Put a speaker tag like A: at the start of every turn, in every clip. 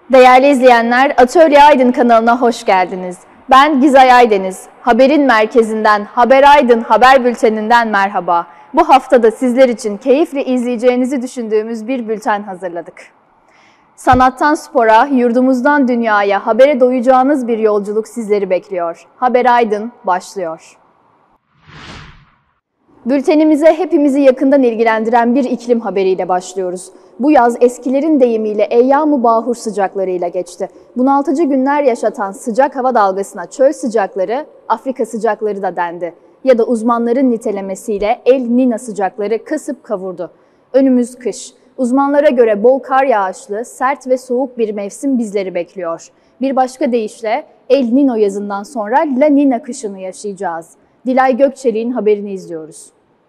A: Değerli izleyenler, Atölye Aydın kanalına hoş geldiniz. Ben Gizay Aydeniz. Haberin merkezinden, Haber Aydın haber bülteninden merhaba. Bu haftada sizler için keyifle izleyeceğinizi düşündüğümüz bir bülten hazırladık. Sanattan spora, yurdumuzdan dünyaya habere doyacağınız bir yolculuk sizleri bekliyor. Haber Aydın başlıyor. Bültenimize hepimizi yakından ilgilendiren bir iklim haberiyle başlıyoruz. Bu yaz eskilerin deyimiyle eyyam-ı bahur sıcaklarıyla geçti. Bunaltıcı günler yaşatan sıcak hava dalgasına çöl sıcakları, Afrika sıcakları da dendi. Ya da uzmanların nitelemesiyle El Niño sıcakları kasıp kavurdu. Önümüz kış. Uzmanlara göre bol kar yağışlı, sert ve soğuk bir mevsim bizleri bekliyor. Bir başka deyişle El Niño yazından sonra La Niña kışını yaşayacağız. Dilay Gökçelik'in haberini izliyoruz.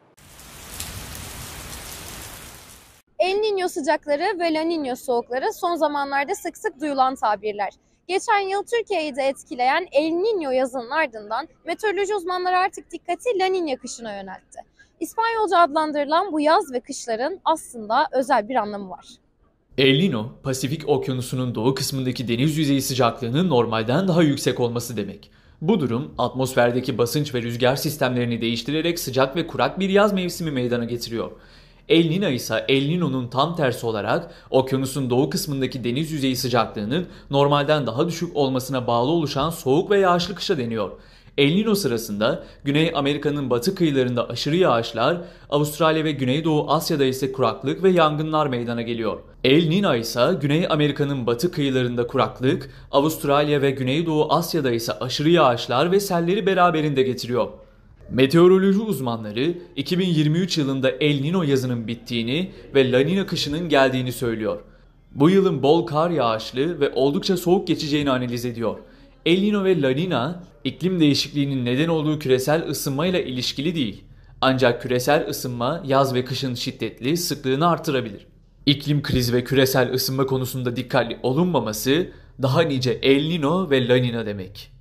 B: El Niño sıcakları ve La Niña soğukları son zamanlarda sık sık duyulan tabirler. Geçen yıl Türkiye'yi de etkileyen El Niño yazının ardından meteoroloji uzmanları artık dikkati La Niña kışına yöneltti. İspanyolca adlandırılan bu yaz ve kışların aslında özel bir anlamı var.
C: El Niño, Pasifik Okyanusu'nun doğu kısmındaki deniz yüzeyi sıcaklığının normalden daha yüksek olması demek. Bu durum atmosferdeki basınç ve rüzgar sistemlerini değiştirerek sıcak ve kurak bir yaz mevsimi meydana getiriyor. El Niño ise El Niño'nun tam tersi olarak okyanusun doğu kısmındaki deniz yüzeyi sıcaklığının normalden daha düşük olmasına bağlı oluşan soğuk ve yağışlı kışa deniyor. El Niño sırasında Güney Amerika'nın batı kıyılarında aşırı yağışlar, Avustralya ve Güneydoğu Asya'da ise kuraklık ve yangınlar meydana geliyor. El Niño ise Güney Amerika'nın batı kıyılarında kuraklık, Avustralya ve Güneydoğu Asya'da ise aşırı yağışlar ve selleri beraberinde getiriyor. Meteoroloji uzmanları 2023 yılında El Niño yazının bittiğini ve La Niña kışının geldiğini söylüyor. Bu yılın bol kar yağışlı ve oldukça soğuk geçeceğini analiz ediyor. El Niño ve La Niña, iklim değişikliğinin neden olduğu küresel ısınmayla ilişkili değil. Ancak küresel ısınma yaz ve kışın şiddetli, sıklığını artırabilir. İklim krizi ve küresel ısınma konusunda dikkatli olunmaması daha nice El Niño ve La Niña demek.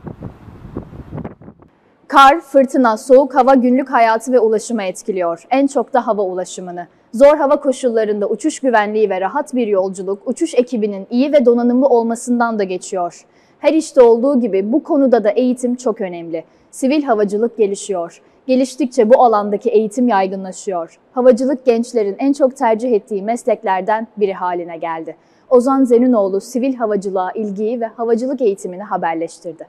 A: Kar, fırtına, soğuk hava günlük hayatı ve ulaşımı etkiliyor. En çok da hava ulaşımını. Zor hava koşullarında uçuş güvenliği ve rahat bir yolculuk, uçuş ekibinin iyi ve donanımlı olmasından da geçiyor. Her işte olduğu gibi bu konuda da eğitim çok önemli. Sivil havacılık gelişiyor. Geliştikçe bu alandaki eğitim yaygınlaşıyor. Havacılık gençlerin en çok tercih ettiği mesleklerden biri haline geldi. Ozan Zeninoğlu sivil havacılığa ilgiyi ve havacılık eğitimini haberleştirdi.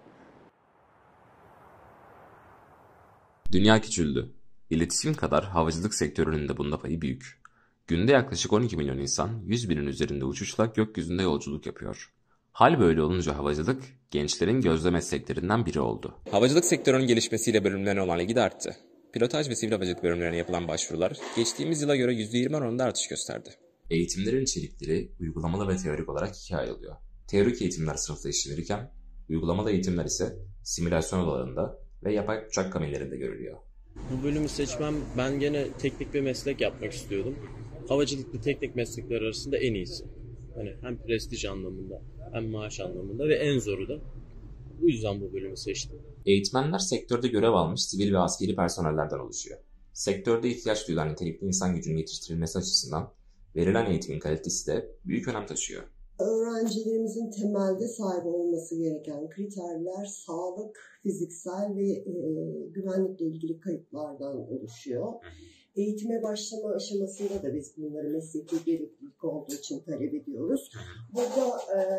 D: Dünya küçüldü. İletişim kadar havacılık sektörünün de bunda payı büyük. Günde yaklaşık 12 milyon insan 100 binin üzerinde uçuşla gökyüzünde yolculuk yapıyor. Hal böyle olunca havacılık gençlerin gözde mesleklerinden biri oldu. Havacılık sektörünün gelişmesiyle bölümlerine olan ilgi de arttı. Pilotaj ve sivil havacılık bölümlerine yapılan başvurular geçtiğimiz yıla göre %20 oranında artış gösterdi. Eğitimlerin içerikleri uygulamalı ve teorik olarak ikiye ayrılıyor. Teorik eğitimler sınıfta işlenirken uygulamalı eğitimler ise simülasyon odalarında ve yapay uçak kabinlerinde görülüyor.
E: Bu bölümü seçmem, ben gene teknik bir meslek yapmak istiyordum. Havacılıklı teknik meslekler arasında en iyisi. Hani hem prestij anlamında hem maaş anlamında ve en zoru da. Bu yüzden bu bölümü seçtim.
D: Eğitmenler sektörde görev almış sivil ve askeri personellerden oluşuyor. Sektörde ihtiyaç duyulan nitelikli insan gücünün yetiştirilmesi açısından verilen eğitimin kalitesi de büyük önem taşıyor.
F: Öğrencilerimizin temelde sahip olması gereken kriterler sağlık, fiziksel ve güvenlikle ilgili kayıtlardan oluşuyor. Eğitime başlama aşamasında da biz bunları mesleki gereklilik olduğu için talep ediyoruz. Burada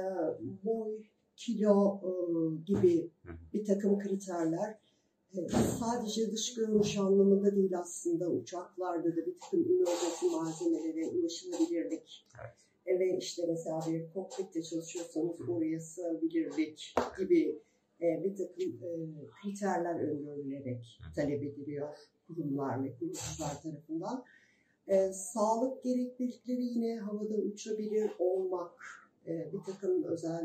F: boy, kilo gibi bir takım kriterler sadece dış görünüş anlamında değil, aslında uçaklarda da bir takım inovatif malzemelere ulaşılabilirlik. Evet. Ve işte mesela bir kokpitte çalışıyorsanız oraya sığabilirlik gibi bir takım kriterler öngörülerek talep ediliyor kurumlar ve kuruluşlar tarafından. Sağlık gereklilikleri yine havada uçabilir olmak, bir takım özel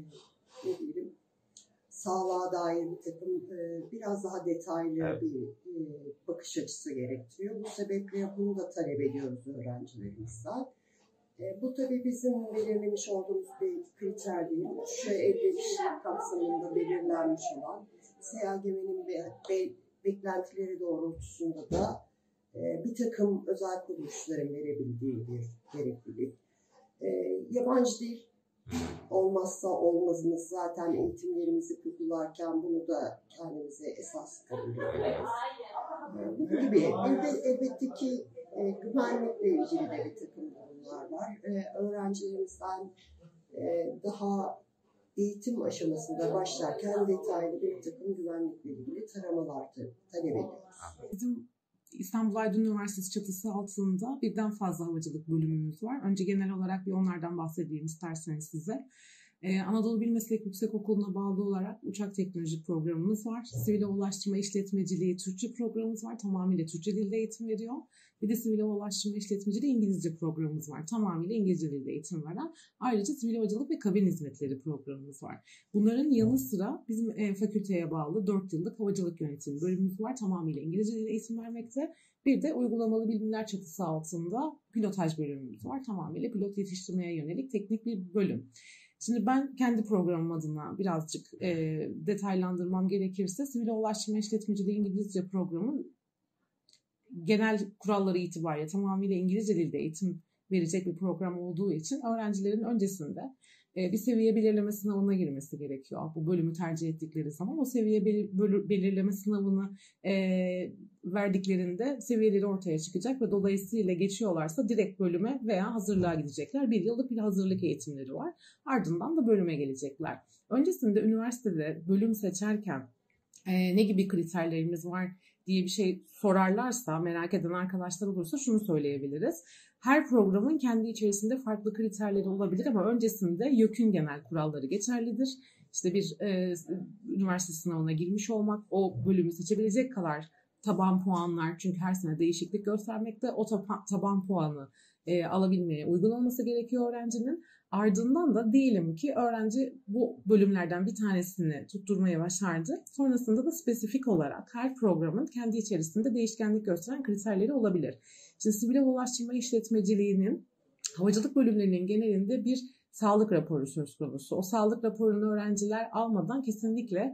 F: ne diyelim, sağlığa dair bir takım biraz daha detaylı bir bakış açısı gerektiriyor. Bu sebeple bunu da talep ediyoruz öğrencilerimizden. Bu tabii bizim belirlemiş olduğumuz bir kriter değil. Şu elverişlik kapsamında belirlenmiş olan SHGM'nin beklentileri doğrultusunda da bir takım özel kuruluşların verebildiği bir gereklilik. Yabancı dil Olmazsa olmazımız, zaten eğitimlerimizi kurgularken bunu da kendimize esas kabul ediyoruz. Bu gibi. Bir de elbette ki güvenlikle ilgili de bir takım durumlar var. Öğrencilerimizden daha eğitim aşamasında başlarken detaylı bir takım güvenlikle ilgili taramalar talep ediyoruz.
G: Bizim İstanbul Aydın Üniversitesi çatısı altında birden fazla havacılık bölümümüz var. Önce genel olarak bir onlardan bahsedeyim isterseniz size. Anadolu Bil Meslek Yüksekokulu'na bağlı olarak uçak teknoloji programımız var. Sivil Hava Ulaştırma İşletmeciliği Türkçe programımız var. Tamamıyla Türkçe dilde eğitim veriyor. Bir de Sivil Hava Ulaştırma İşletmeciliği İngilizce programımız var. Tamamıyla İngilizce dilde eğitim veren. Ayrıca Sivil Havacılık ve Kabin Hizmetleri programımız var. Bunların yanı sıra bizim fakülteye bağlı 4 yıllık havacılık yönetimi bölümümüz var. Tamamıyla İngilizce dilde eğitim vermekte. Bir de uygulamalı bilimler çatısı altında pilotaj bölümümüz var. Tamamıyla pilot yetiştirmeye yönelik teknik bir bölüm. Şimdi ben kendi programım adına birazcık detaylandırmam gerekirse Sivil Hava Ulaştırma İşletmeciliği İngilizce programı genel kuralları itibariyle tamamıyla İngilizce dilde eğitim verecek bir program olduğu için öğrencilerin öncesinde bir seviye belirleme sınavına girmesi gerekiyor. Bu bölümü tercih ettikleri zaman o seviye belirleme sınavını verdiklerinde seviyeleri ortaya çıkacak ve dolayısıyla geçiyorlarsa direkt bölüme veya hazırlığa gidecekler. Bir yıllık bir hazırlık eğitimleri var. Ardından da bölüme gelecekler. Öncesinde üniversitede bölüm seçerken ne gibi kriterlerimiz var diye bir şey sorarlarsa, merak eden arkadaşlar olursa şunu söyleyebiliriz. Her programın kendi içerisinde farklı kriterleri olabilir ama öncesinde YÖK'ün genel kuralları geçerlidir. İşte bir üniversite sınavına girmiş olmak, o bölümü seçebilecek kadar taban puanlar, çünkü her sene değişiklik göstermekte, o taban puanı alabilmeye uygun olması gerekiyor öğrencinin. Ardından da diyelim ki öğrenci bu bölümlerden bir tanesini tutturmaya başardı. Sonrasında da spesifik olarak her programın kendi içerisinde değişkenlik gösteren kriterleri olabilir. Şimdi Sivil Hava Ulaştırma İşletmeciliğinin havacılık bölümlerinin genelinde bir sağlık raporu söz konusu. O sağlık raporunu öğrenciler almadan kesinlikle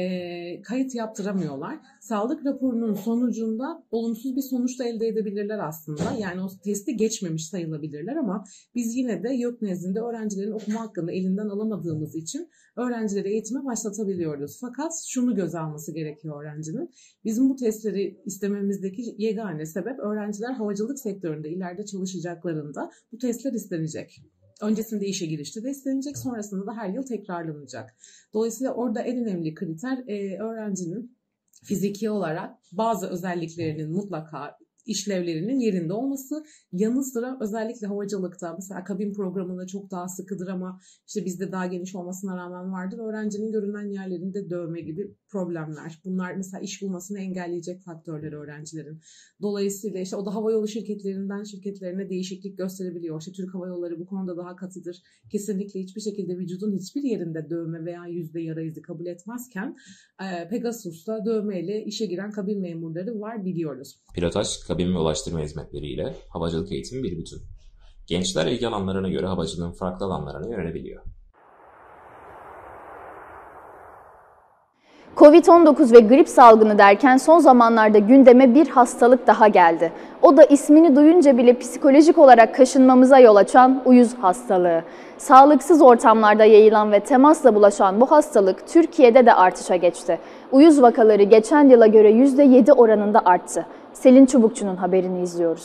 G: kayıt yaptıramıyorlar. Sağlık raporunun sonucunda olumsuz bir sonuç da elde edebilirler aslında. Yani o testi geçmemiş sayılabilirler ama biz yine de YÖK nezdinde öğrencilerin okuma hakkını elinden alamadığımız için öğrencileri eğitime başlatabiliyoruz. Fakat şunu göze alması gerekiyor öğrencinin. Bizim bu testleri istememizdeki yegane sebep öğrenciler havacılık sektöründe ileride çalışacaklarında bu testler istenecek. Öncesinde işe girişte de istenecek, sonrasında da her yıl tekrarlanacak. Dolayısıyla orada en önemli kriter öğrencinin fiziki olarak bazı özelliklerinin mutlaka işlevlerinin yerinde olması, yanı sıra özellikle havacılıkta mesela kabin programında çok daha sıkıdır ama işte bizde daha geniş olmasına rağmen vardır. Öğrencinin görünen yerlerinde dövme gibi problemler. Bunlar mesela iş bulmasını engelleyecek faktörler öğrencilerin. Dolayısıyla işte o da havayolu şirketlerinden şirketlerine değişiklik gösterebiliyor. İşte Türk Hava Yolları bu konuda daha katıdır. Kesinlikle hiçbir şekilde vücudun hiçbir yerinde dövme veya yüzde yara izi kabul etmezken Pegasus'ta dövmeyle işe giren kabin memurları var, biliyoruz.
D: Pilotaj, kabin ve ulaştırma hizmetleriyle havacılık eğitimi bir bütün. Gençler ilgi alanlarına göre havacılığın farklı alanlarına yönelebiliyor.
A: Covid-19 ve grip salgını derken son zamanlarda gündeme bir hastalık daha geldi. O da ismini duyunca bile psikolojik olarak kaşınmamıza yol açan uyuz hastalığı. Sağlıksız ortamlarda yayılan ve temasla bulaşan bu hastalık Türkiye'de de artışa geçti. Uyuz vakaları geçen yıla göre %7 oranında arttı. Selin Çubukçu'nun haberini izliyoruz.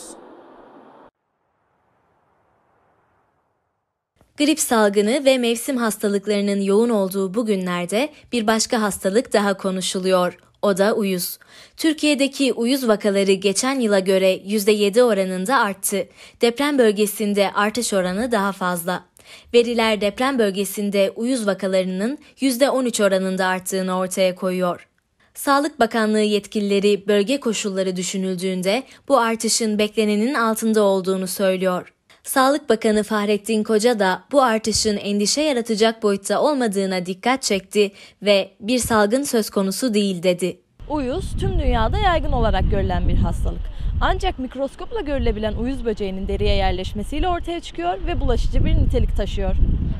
H: Grip salgını ve mevsim hastalıklarının yoğun olduğu bu günlerde bir başka hastalık daha konuşuluyor. O da uyuz. Türkiye'deki uyuz vakaları geçen yıla göre %7 oranında arttı. Deprem bölgesinde artış oranı daha fazla. Veriler deprem bölgesinde uyuz vakalarının %13 oranında arttığını ortaya koyuyor. Sağlık Bakanlığı yetkilileri bölge koşulları düşünüldüğünde bu artışın beklenenin altında olduğunu söylüyor. Sağlık Bakanı Fahrettin Koca da bu artışın endişe yaratacak boyutta olmadığına dikkat çekti ve bir salgın söz konusu değil dedi.
I: Uyuz tüm dünyada yaygın olarak görülen bir hastalık. Ancak mikroskopla görülebilen uyuz böceğinin deriye yerleşmesiyle ortaya çıkıyor ve bulaşıcı bir nitelik taşıyor.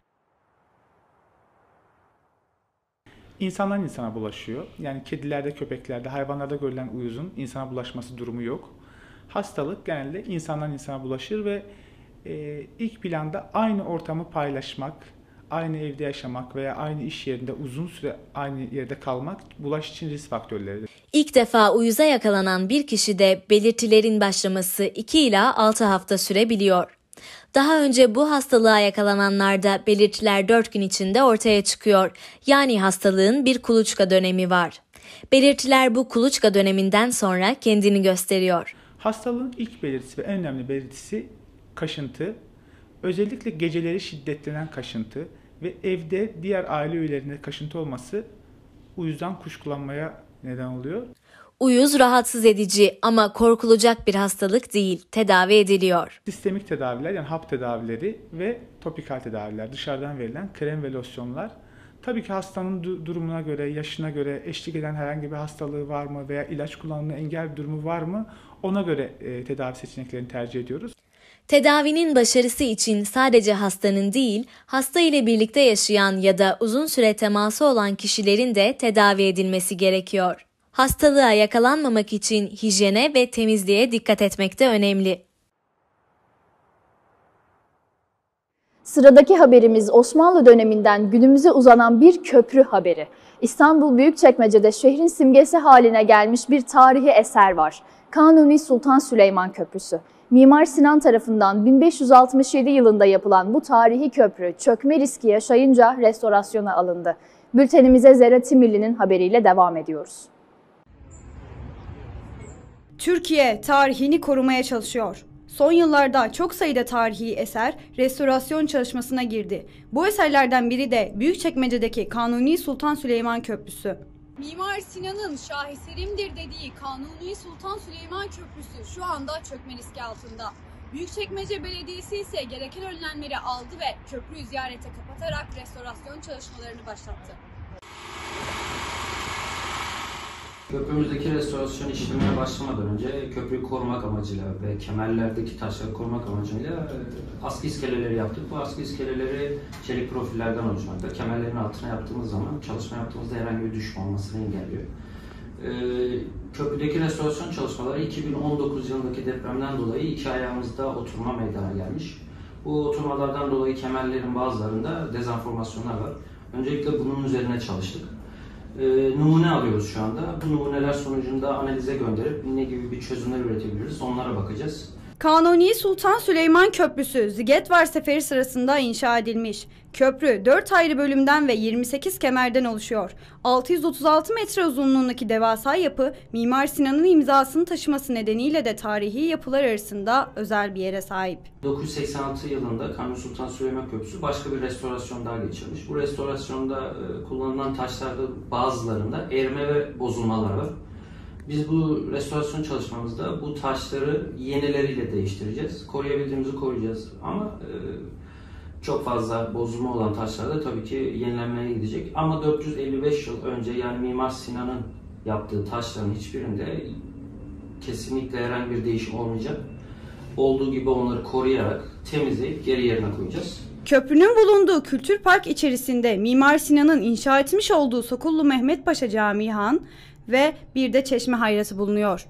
J: İnsandan insana bulaşıyor. Yani kedilerde, köpeklerde, hayvanlarda görülen uyuzun insana bulaşması durumu yok. Hastalık genelde insandan insana bulaşır ve ilk planda aynı ortamı paylaşmak, aynı evde yaşamak veya aynı iş yerinde uzun süre aynı yerde kalmak bulaş için risk faktörleridir.
H: İlk defa uyuza yakalanan bir kişide belirtilerin başlaması 2 ila 6 hafta sürebiliyor. Daha önce bu hastalığa yakalananlarda belirtiler 4 gün içinde ortaya çıkıyor. Yani hastalığın bir kuluçka dönemi var. Belirtiler bu kuluçka döneminden sonra kendini gösteriyor.
J: Hastalığın ilk belirtisi ve en önemli belirtisi kaşıntı. Özellikle geceleri şiddetlenen kaşıntı ve evde diğer aile üyelerinde kaşıntı olması uyuzdan kuşkulanmaya neden oluyor.
H: Uyuz rahatsız edici ama korkulacak bir hastalık değil, tedavi ediliyor.
J: Sistemik tedaviler yani hap tedavileri ve topikal tedaviler, dışarıdan verilen krem ve losyonlar. Tabii ki hastanın durumuna göre, yaşına göre eşlik eden herhangi bir hastalığı var mı veya ilaç kullanımına engel bir durumu var mı ona göre tedavi seçeneklerini tercih ediyoruz.
H: Tedavinin başarısı için sadece hastanın değil, hasta ile birlikte yaşayan ya da uzun süre teması olan kişilerin de tedavi edilmesi gerekiyor. Hastalığa yakalanmamak için hijyene ve temizliğe dikkat etmek de önemli.
A: Sıradaki haberimiz Osmanlı döneminden günümüze uzanan bir köprü haberi. İstanbul Büyükçekmece'de şehrin simgesi haline gelmiş bir tarihi eser var. Kanuni Sultan Süleyman Köprüsü. Mimar Sinan tarafından 1567 yılında yapılan bu tarihi köprü çökme riski yaşayınca restorasyona alındı. Bültenimize Zerre Timirli'nin haberiyle devam ediyoruz.
K: Türkiye tarihini korumaya çalışıyor. Son yıllarda çok sayıda tarihi eser restorasyon çalışmasına girdi. Bu eserlerden biri de Büyükçekmece'deki Kanuni Sultan Süleyman Köprüsü.
L: Mimar Sinan'ın şaheserimdir dediği Kanuni Sultan Süleyman Köprüsü şu anda çökme riski altında. Büyükçekmece Belediyesi ise gereken önlemleri aldı ve köprüyü ziyarete kapatarak restorasyon çalışmalarını başlattı.
M: Köprümüzdeki restorasyon işlemine başlamadan önce köprüyü korumak amacıyla ve kemerlerdeki taşları korumak amacıyla askı iskeleleri yaptık. Bu askı iskeleleri çelik profillerden oluşmakta. Kemerlerin altına yaptığımız zaman çalışma yaptığımızda herhangi bir düşme olmasını engelliyor. Köprüdeki restorasyon çalışmaları 2019 yılındaki depremden dolayı 2 ayağımızda oturma meydana gelmiş. Bu oturmalardan dolayı kemerlerin bazılarında dezenformasyonlar var. Öncelikle bunun üzerine çalıştık. Numune alıyoruz şu anda. Bu numuneler sonucunda analize gönderip ne gibi bir çözümler üretebiliriz onlara bakacağız.
K: Kanuni Sultan Süleyman Köprüsü Zigetvar Seferi sırasında inşa edilmiş. Köprü 4 ayrı bölümden ve 28 kemerden oluşuyor. 636 metre uzunluğundaki devasa yapı Mimar Sinan'ın imzasını taşıması nedeniyle de tarihi yapılar arasında özel bir yere sahip.
M: 1986 yılında Kanuni Sultan Süleyman Köprüsü başka bir restorasyon daha geçirmiş. Bu restorasyonda kullanılan taşlarda bazılarında erime ve bozulmalar var. Biz bu restorasyon çalışmamızda bu taşları yenileriyle değiştireceğiz. Koruyabildiğimizi koruyacağız ama çok fazla bozulma olan taşlar da tabii ki yenilenmeye gidecek. Ama 455 yıl önce yani Mimar Sinan'ın yaptığı taşların hiçbirinde kesinlikle herhangi bir değişim olmayacak. Olduğu gibi onları koruyarak temizleyip geri yerine koyacağız.
K: Köprünün bulunduğu kültür park içerisinde Mimar Sinan'ın inşa etmiş olduğu Sokullu Mehmet Paşa Camii Han ve bir de Çeşme Hayrası bulunuyor.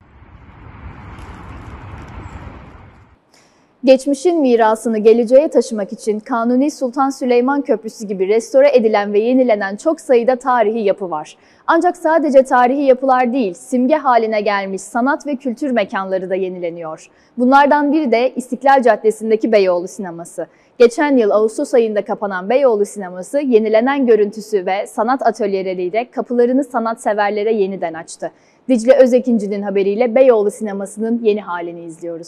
A: Geçmişin mirasını geleceğe taşımak için Kanuni Sultan Süleyman Köprüsü gibi restore edilen ve yenilenen çok sayıda tarihi yapı var. Ancak sadece tarihi yapılar değil, simge haline gelmiş sanat ve kültür mekanları da yenileniyor. Bunlardan biri de İstiklal Caddesi'ndeki Beyoğlu Sineması. Geçen yıl Ağustos ayında kapanan Beyoğlu Sineması, yenilenen görüntüsü ve sanat atölyeleriyle kapılarını sanatseverlere yeniden açtı. Dicle Özekinci'nin haberiyle Beyoğlu Sineması'nın yeni halini izliyoruz.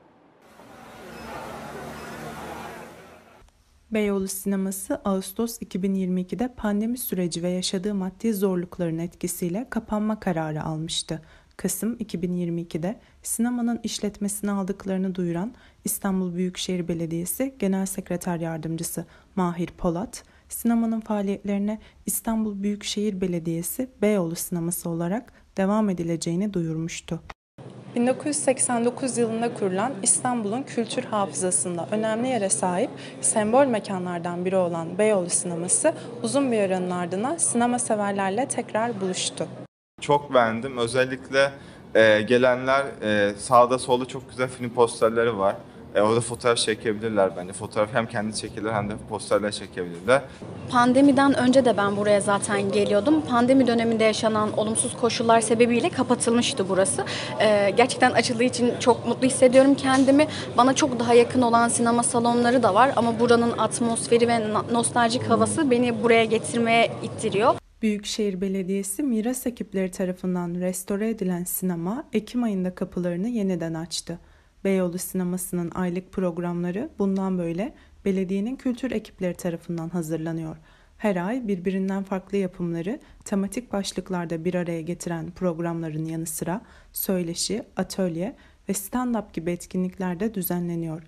N: Beyoğlu Sineması Ağustos 2022'de pandemi süreci ve yaşadığı maddi zorlukların etkisiyle kapanma kararı almıştı. Kasım 2022'de sinemanın işletmesini aldıklarını duyuran İstanbul Büyükşehir Belediyesi Genel Sekreter Yardımcısı Mahir Polat, sinemanın faaliyetlerine İstanbul Büyükşehir Belediyesi Beyoğlu Sineması olarak devam edileceğini duyurmuştu. 1989 yılında kurulan İstanbul'un kültür hafızasında önemli yere sahip sembol mekanlardan biri olan Beyoğlu Sineması uzun bir aranın ardından sinema severlerle tekrar buluştu.
O: Çok beğendim. Özellikle gelenler sağda solda çok güzel film posterleri var. Orada fotoğraf çekebilirler bence. Fotoğraf hem kendi çekilir hem de posterler çekebilirler.
P: Pandemiden önce de ben buraya zaten geliyordum. Pandemi döneminde yaşanan olumsuz koşullar sebebiyle kapatılmıştı burası. Gerçekten açıldığı için çok mutlu hissediyorum kendimi. Bana çok daha yakın olan sinema salonları da var ama buranın atmosferi ve nostaljik havası beni buraya getirmeye ittiriyor.
N: Büyükşehir Belediyesi miras ekipleri tarafından restore edilen sinema Ekim ayında kapılarını yeniden açtı. Beyoğlu Sineması'nın aylık programları bundan böyle belediyenin kültür ekipleri tarafından hazırlanıyor. Her ay birbirinden farklı yapımları tematik başlıklarda bir araya getiren programların yanı sıra söyleşi, atölye ve stand-up gibi etkinlikler de düzenleniyor.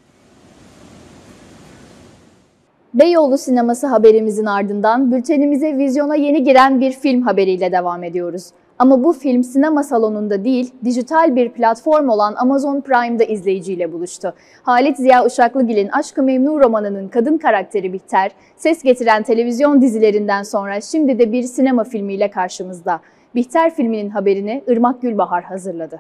A: Beyoğlu Sineması haberimizin ardından bültenimize vizyona yeni giren bir film haberiyle devam ediyoruz. Ama bu film sinema salonunda değil, dijital bir platform olan Amazon Prime'da izleyiciyle buluştu. Halit Ziya Uşaklıgil'in Aşk-ı Memnu romanının kadın karakteri Bihter, ses getiren televizyon dizilerinden sonra şimdi de bir sinema filmiyle karşımızda. Bihter filminin haberini Irmak Gülbahar hazırladı.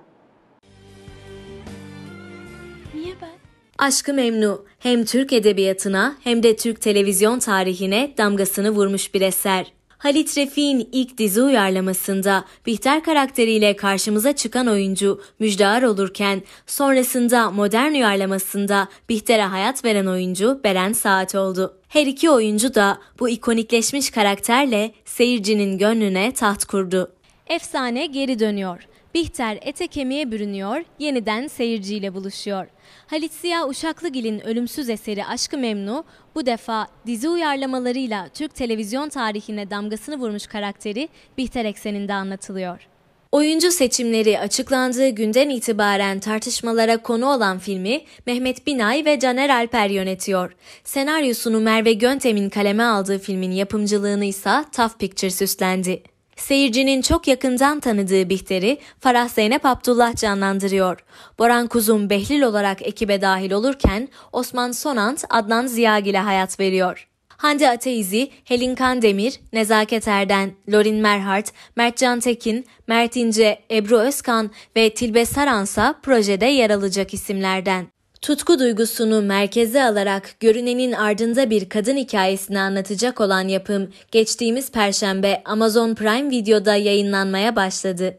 H: Niye ben? Aşk-ı Memnu hem Türk edebiyatına hem de Türk televizyon tarihine damgasını vurmuş bir eser. Halit Refik'in ilk dizi uyarlamasında Bihter karakteriyle karşımıza çıkan oyuncu Müjdar olurken sonrasında modern uyarlamasında Bihter'e hayat veren oyuncu Beren Saat oldu. Her iki oyuncu da bu ikonikleşmiş karakterle seyircinin gönlüne taht kurdu. Efsane geri dönüyor. Bihter ete kemiğe bürünüyor, yeniden seyirciyle buluşuyor. Halit Ziya Uşaklıgil'in ölümsüz eseri Aşk-ı Memnu bu defa dizi uyarlamalarıyla Türk televizyon tarihine damgasını vurmuş karakteri Bihter ekseninde anlatılıyor. Oyuncu seçimleri açıklandığı günden itibaren tartışmalara konu olan filmi Mehmet Binay ve Caner Alper yönetiyor. Senaryosunu Merve Göntem'in kaleme aldığı filmin yapımcılığını ise Taf Pictures üstlendi. Seyircinin çok yakından tanıdığı Bihter'i Farah Zeynep Abdullah canlandırıyor. Boran Kuzum Behlül olarak ekibe dahil olurken Osman Sonant Adnan Ziyagil'e hayat veriyor. Hande Ateizi, Helin Kandemir, Nezaket Erden, Lorin Merhart, Mertcan Tekin, Mert İnce, Ebru Özkan ve Tilbe Saransa projede yer alacak isimlerden. Tutku duygusunu merkeze alarak görünenin ardında bir kadın hikayesini anlatacak olan yapım geçtiğimiz Perşembe Amazon Prime Video'da yayınlanmaya başladı.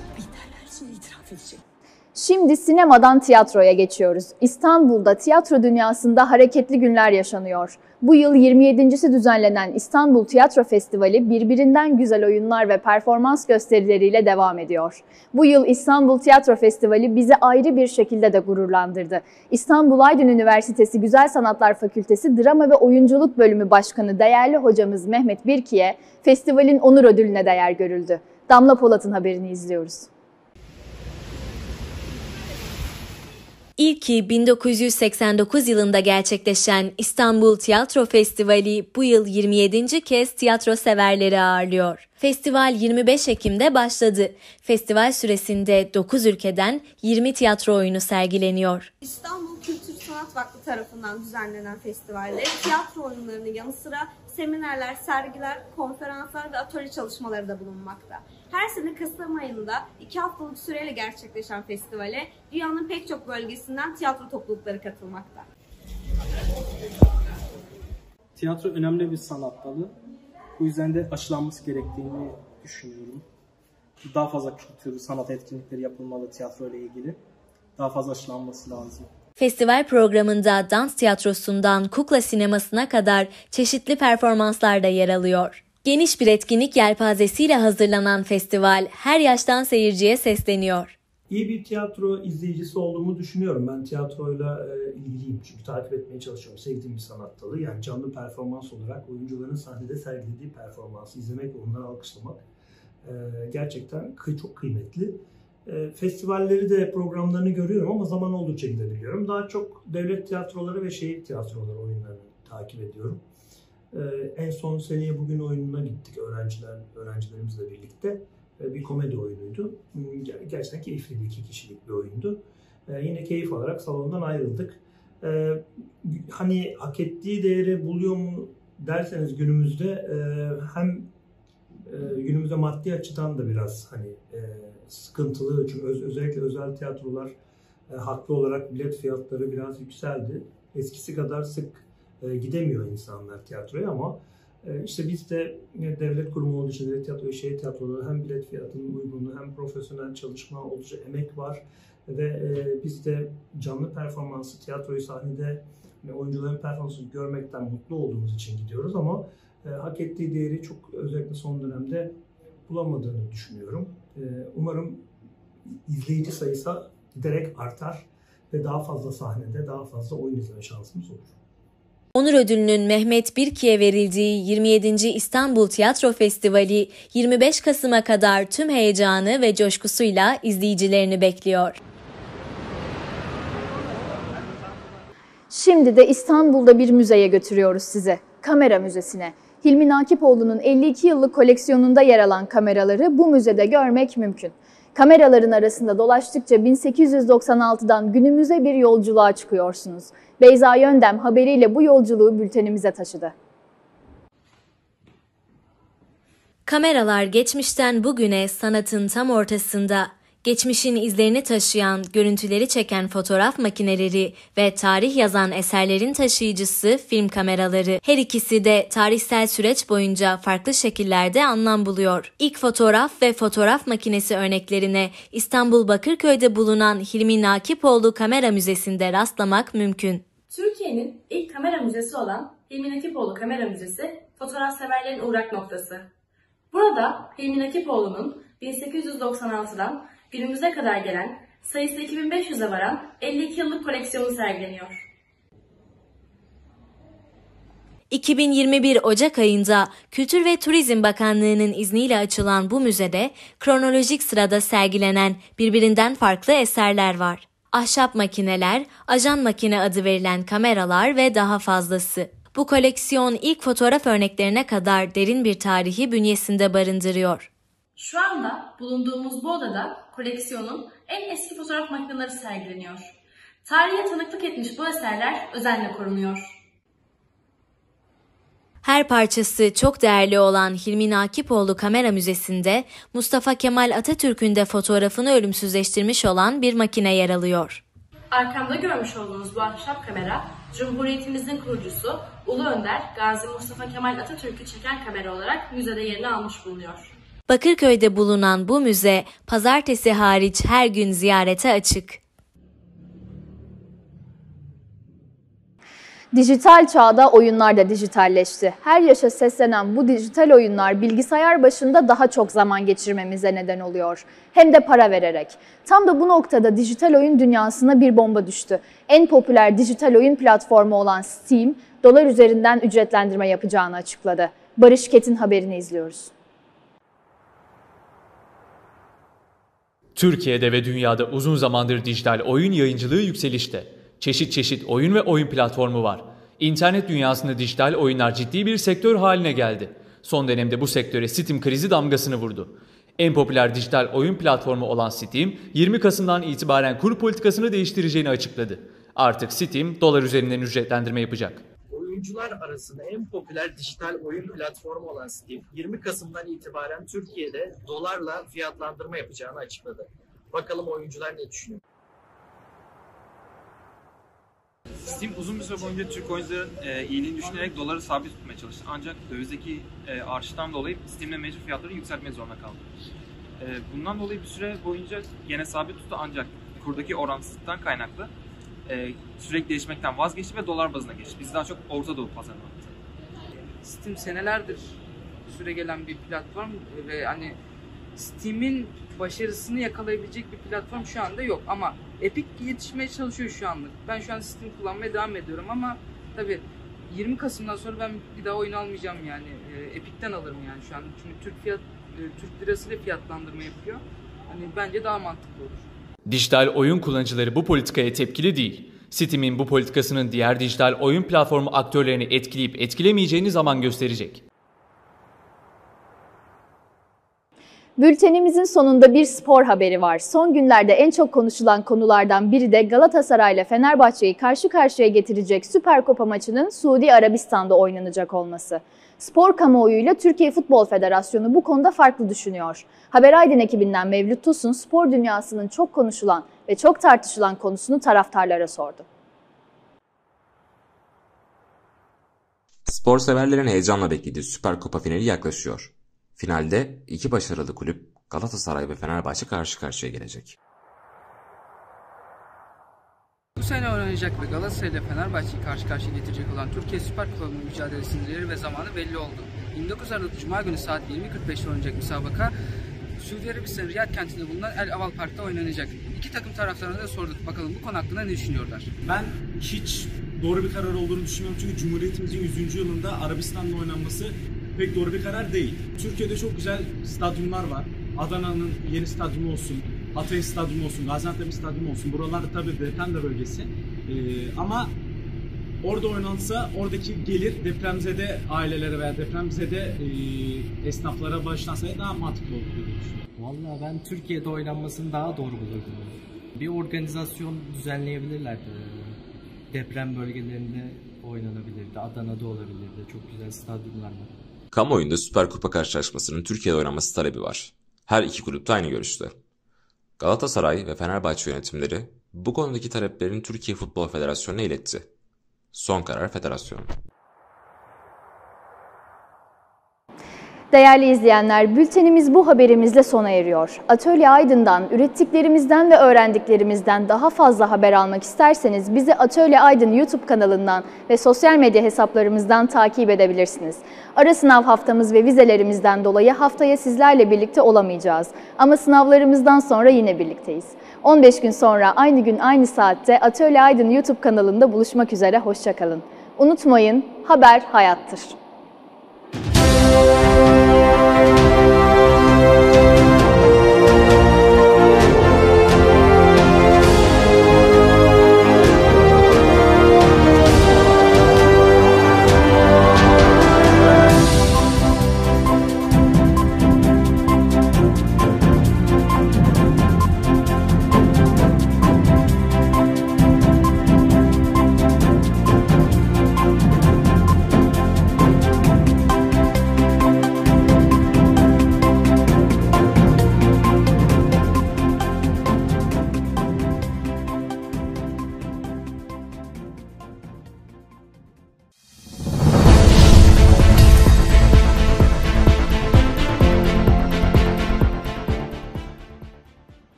A: Şimdi sinemadan tiyatroya geçiyoruz. İstanbul'da tiyatro dünyasında hareketli günler yaşanıyor. Bu yıl 27.si düzenlenen İstanbul Tiyatro Festivali birbirinden güzel oyunlar ve performans gösterileriyle devam ediyor. Bu yıl İstanbul Tiyatro Festivali bizi ayrı bir şekilde de gururlandırdı. İstanbul Aydın Üniversitesi Güzel Sanatlar Fakültesi Drama ve Oyunculuk Bölümü Başkanı değerli hocamız Mehmet Birki'ye festivalin onur ödülüne değer görüldü. Damla Polat'ın haberini izliyoruz.
H: İlki 1989 yılında gerçekleşen İstanbul Tiyatro Festivali bu yıl 27. kez tiyatro severleri ağırlıyor. Festival 25 Ekim'de başladı. Festival süresinde 9 ülkeden 20 tiyatro oyunu sergileniyor.
Q: İstanbul Kültür Sanat Vakfı tarafından düzenlenen festivalde tiyatro oyunlarının yanı sıra seminerler, sergiler, konferanslar ve atölye çalışmaları da bulunmakta. Her sene Kasım ayında 2 haftalık süreyle gerçekleşen festivale dünyanın pek çok bölgesinden tiyatro toplulukları katılmakta.
R: Tiyatro önemli bir sanat dalı. Bu yüzden de aşılanması gerektiğini düşünüyorum. Daha fazla kültür, sanat etkinlikleri yapılmalı tiyatro ile ilgili. Daha fazla aşılanması lazım.
H: Festival programında dans tiyatrosundan kukla sinemasına kadar çeşitli performanslar da yer alıyor. Geniş bir etkinlik yelpazesiyle hazırlanan festival her yaştan seyirciye sesleniyor.
S: İyi bir tiyatro izleyicisi olduğumu düşünüyorum. Ben tiyatroyla ilgiliyim çünkü takip etmeye çalışıyorum. Sevdiğim bir sanat dalı. Yani canlı performans olarak oyuncuların sahnede sergilediği performansı izlemek ve onları alkışlamak gerçekten çok kıymetli. Festivalleri de programlarını görüyorum ama zaman oldukça gidebiliyorum. Daha çok devlet tiyatroları ve şehir tiyatroları oyunlarını takip ediyorum. En son seneye bugün oyununa gittik öğrencilerimizle birlikte. Bir komedi oyunuydu. Gerçekten keyifli bir 2 kişilik bir oyundu. Yine keyif alarak salondan ayrıldık. Hani hak ettiği değeri buluyor mu derseniz günümüzde hem günümüzde maddi açıdan da biraz hani sıkıntılı. Çünkü özellikle özel tiyatrolar haklı olarak bilet fiyatları biraz yükseldi. Eskisi kadar sık gidemiyor insanlar tiyatroya ama işte biz de devlet kurumu olduğu için şehir tiyatroları hem bilet fiyatının uygunluğu hem profesyonel çalışma oldukça emek var ve biz de canlı performansı, tiyatroyu sahnede oyuncuların performansını görmekten mutlu olduğumuz için gidiyoruz ama hak ettiği değeri çok özellikle son dönemde bulamadığını düşünüyorum. Umarım izleyici sayısı giderek artar ve daha fazla sahnede daha fazla oyun izleme şansımız olur.
H: Onur Ödülü'nün Mehmet Birki'ye verildiği 27. İstanbul Tiyatro Festivali 25 Kasım'a kadar tüm heyecanı ve coşkusuyla izleyicilerini bekliyor.
A: Şimdi de İstanbul'da bir müzeye götürüyoruz sizi. Kamera Müzesi'ne. Hilmi Nakipoğlu'nun 52 yıllık koleksiyonunda yer alan kameraları bu müzede görmek mümkün. Kameraların arasında dolaştıkça 1896'dan günümüze bir yolculuğa çıkıyorsunuz. Beyza Yöndem haberiyle bu yolculuğu bültenimize taşıdı.
H: Kameralar geçmişten bugüne sanatın tam ortasında. Geçmişin izlerini taşıyan, görüntüleri çeken fotoğraf makineleri ve tarih yazan eserlerin taşıyıcısı film kameraları. Her ikisi de tarihsel süreç boyunca farklı şekillerde anlam buluyor. İlk fotoğraf ve fotoğraf makinesi örneklerine İstanbul Bakırköy'de bulunan Hilmi Nakipoğlu Kamera Müzesi'nde rastlamak mümkün.
T: Türkiye'nin ilk kamera müzesi olan Hilmi Nakipoğlu Kamera Müzesi, fotoğraf severlerin uğrak noktası. Burada Hilmi Nakipoğlu'nun 1896'dan günümüze kadar gelen, sayısı 2500'e varan 52 yıllık koleksiyonu sergileniyor.
H: 2021 Ocak ayında Kültür ve Turizm Bakanlığı'nın izniyle açılan bu müzede kronolojik sırada sergilenen birbirinden farklı eserler var. Ahşap makineler, ajan makine adı verilen kameralar ve daha fazlası. Bu koleksiyon ilk fotoğraf örneklerine kadar derin bir tarihi bünyesinde barındırıyor.
T: Şu anda bulunduğumuz bu odada koleksiyonun en eski fotoğraf makineleri sergileniyor. Tarihe tanıklık etmiş bu eserler özenle korunuyor.
H: Her parçası çok değerli olan Hilmi Nakipoğlu Kamera Müzesi'nde Mustafa Kemal Atatürk'ün de fotoğrafını ölümsüzleştirmiş olan bir makine yer alıyor.
T: Arkamda görmüş olduğunuz bu ahşap kamera, Cumhuriyetimizin kurucusu Ulu Önder Gazi Mustafa Kemal Atatürk'ü çeken kamera olarak müzede yerini almış bulunuyor.
H: Bakırköy'de bulunan bu müze pazartesi hariç her gün ziyarete açık.
A: Dijital çağda oyunlar da dijitalleşti. Her yaşa seslenen bu dijital oyunlar bilgisayar başında daha çok zaman geçirmemize neden oluyor. Hem de para vererek. Tam da bu noktada dijital oyun dünyasına bir bomba düştü. En popüler dijital oyun platformu olan Steam, dolar üzerinden ücretlendirme yapacağını açıkladı. Barış Ket'in haberini izliyoruz.
C: Türkiye'de ve dünyada uzun zamandır dijital oyun yayıncılığı yükselişte. Çeşit çeşit oyun ve oyun platformu var. İnternet dünyasında dijital oyunlar ciddi bir sektör haline geldi. Son dönemde bu sektöre Steam krizi damgasını vurdu. En popüler dijital oyun platformu olan Steam, 20 Kasım'dan itibaren kur politikasını değiştireceğini açıkladı. Artık Steam, dolar üzerinden ücretlendirme yapacak.
U: Oyuncular arasında en popüler dijital oyun platformu olan Steam, 20 Kasım'dan itibaren Türkiye'de dolarla fiyatlandırma yapacağını açıkladı. Bakalım oyuncular ne düşünüyor?
V: Steam uzun bir süre boyunca Türk oyuncuların iyiliğini düşünerek doları sabit tutmaya çalıştı. Ancak dövizdeki artıştan dolayı Steam'de mecbur fiyatları yükseltmek zorunda kaldı. Bundan dolayı bir süre boyunca gene sabit tuttu ancak kurdaki orantısızlıktan kaynaklı sürekli değişmekten vazgeçti ve dolar bazına geçti. Biz daha çok Orta Doğu pazarına baktık.
W: Steam senelerdir süre gelen bir platform ve hani Steam'in başarısını yakalayabilecek bir platform şu anda yok ama Epic yetişmeye çalışıyor şu anlık. Ben şu an Steam kullanmaya devam ediyorum ama tabii 20 Kasım'dan sonra ben bir daha oyun almayacağım yani. Epic'ten alırım yani şu an. Çünkü Türk lirasıyla fiyatlandırma yapıyor. Hani bence daha mantıklı olur.
C: Dijital oyun kullanıcıları bu politikaya tepkili değil. Steam'in bu politikasının diğer dijital oyun platformu aktörlerini etkileyip etkilemeyeceğini zaman gösterecek.
A: Bültenimizin sonunda bir spor haberi var. Son günlerde en çok konuşulan konulardan biri de Galatasaray ile Fenerbahçe'yi karşı karşıya getirecek Süper Kupa maçının Suudi Arabistan'da oynanacak olması. Spor kamuoyuyla Türkiye Futbol Federasyonu bu konuda farklı düşünüyor. Haber Aydın ekibinden Mevlüt Tosun, spor dünyasının çok konuşulan ve çok tartışılan konusunu taraftarlara sordu.
D: Spor severlerin heyecanla beklediği Süper Kupa finali yaklaşıyor. Finalde iki başarılı kulüp Galatasaray ve Fenerbahçe karşı karşıya gelecek.
B: Bu sene oynanacak ve Galatasaray ile Fenerbahçe'yi karşı karşıya getirecek olan Türkiye Süper Kupa'nın mücadelesinin yeri ve zamanı belli oldu. 29 Aralık Cuma günü saat 20.45'te oynanacak müsabaka Suudi Arabistan Riyad kentinde bulunan El Aval Park'ta oynanacak. İki takım taraftarına da sorduk. Bakalım bu konu hakkında ne düşünüyorlar?
E: Ben hiç doğru bir karar olduğunu düşünmüyorum. Çünkü Cumhuriyetimizin 100. yılında Arabistan'la oynanması pek doğru bir karar değil. Türkiye'de çok güzel stadyumlar var. Adana'nın yeni stadyumu olsun, Hatay stadyumu olsun, Gaziantep stadyumu olsun. Buralarda tabii deprem de bölgesi. Ama orada oynansa oradaki gelir depremzede ailelere veya depremzede esnaflara bağışlansa daha mantıklı olur diye düşünüyorum.
F: Vallahi ben Türkiye'de oynanmasını daha doğru bulurdum. Bir organizasyon düzenleyebilirlerdi. Deprem bölgelerinde oynanabilirdi, Adana'da olabilirdi. Çok güzel stadyumlar var.
D: Kamuoyunda Süper Kupa karşılaşmasının Türkiye'de oynanması talebi var. Her iki kulüp de aynı görüşte. Galatasaray ve Fenerbahçe yönetimleri bu konudaki taleplerini Türkiye Futbol Federasyonu'na iletti. Son karar federasyonun.
A: Değerli izleyenler, bültenimiz bu haberimizle sona eriyor. Atölye Aydın'dan, ürettiklerimizden ve öğrendiklerimizden daha fazla haber almak isterseniz bizi Atölye Aydın YouTube kanalından ve sosyal medya hesaplarımızdan takip edebilirsiniz. Ara sınav haftamız ve vizelerimizden dolayı haftaya sizlerle birlikte olamayacağız. Ama sınavlarımızdan sonra yine birlikteyiz. 15 gün sonra aynı gün aynı saatte Atölye Aydın YouTube kanalında buluşmak üzere, hoşça kalın. Unutmayın, haber hayattır.